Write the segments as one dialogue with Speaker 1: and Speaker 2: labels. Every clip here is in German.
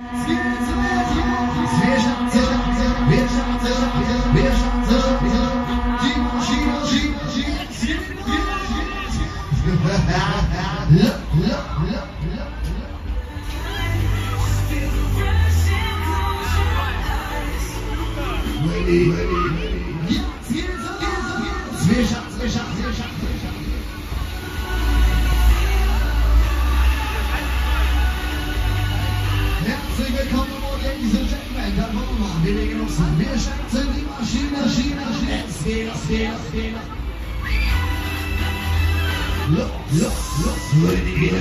Speaker 1: Herzlich willkommen, Ladies and Gentlemen, da wollen wir, wir legen uns an. Wir schätzen die Maschine, es geht. Los, ready.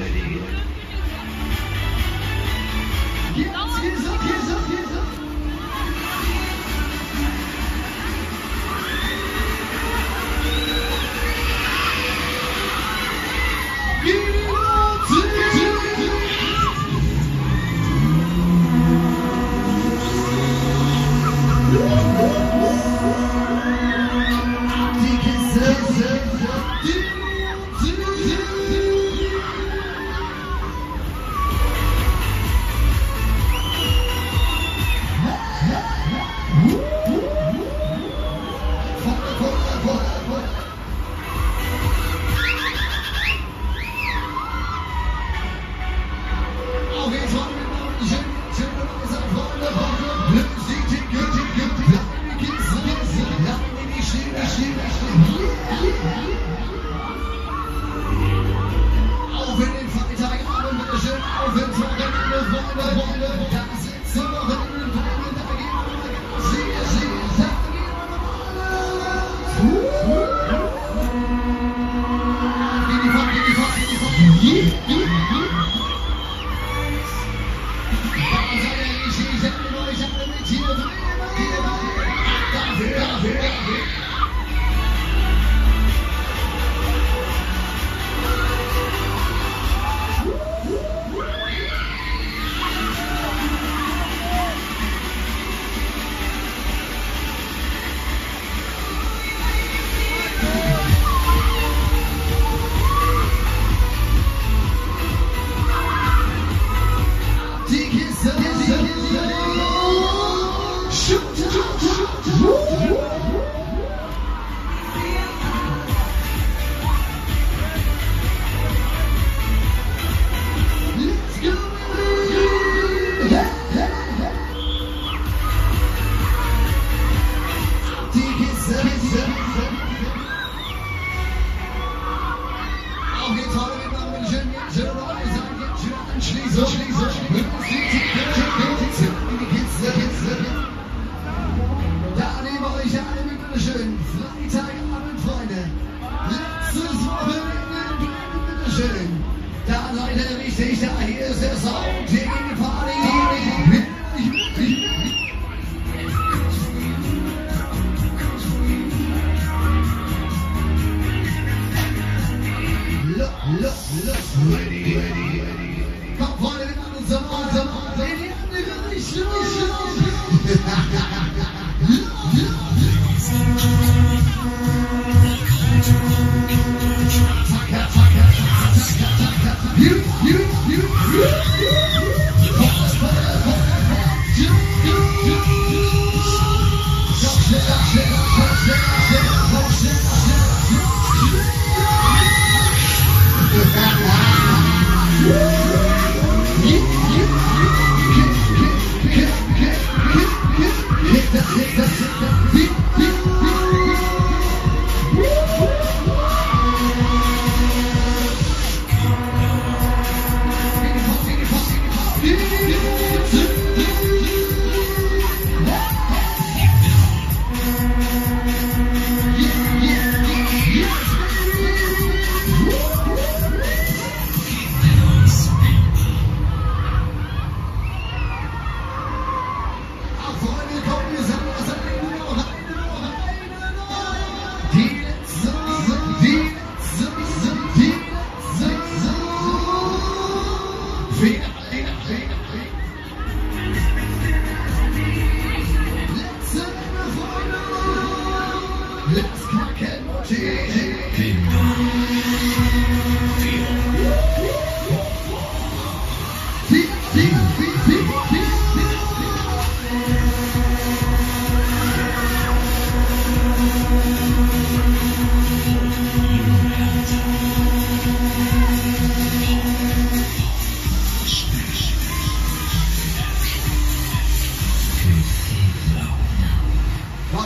Speaker 1: Hier ist er. Da nehmen wir euch alle bitteschön. Freitagabend, Freunde. Letztes Wochenende, bitteschön. Da seid ihr richtig, da hier ist der Sound, hier geht die Party. Ready. Komm, Freunde, wir machen uns zum Ort in die andere Richtung.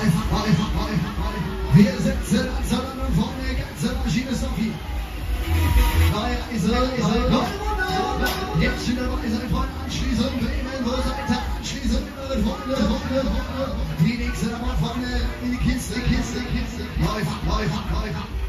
Speaker 1: Wir setzen uns an und vorne, die ganze Maschine ist auf hier. Neue Reise, jetzt schon dabei sein, Freunde, Anschließung, Bremen, wo seid ihr? Anschließung, Freunde, die nächste dabei, Freunde, in die Kiste, läuft.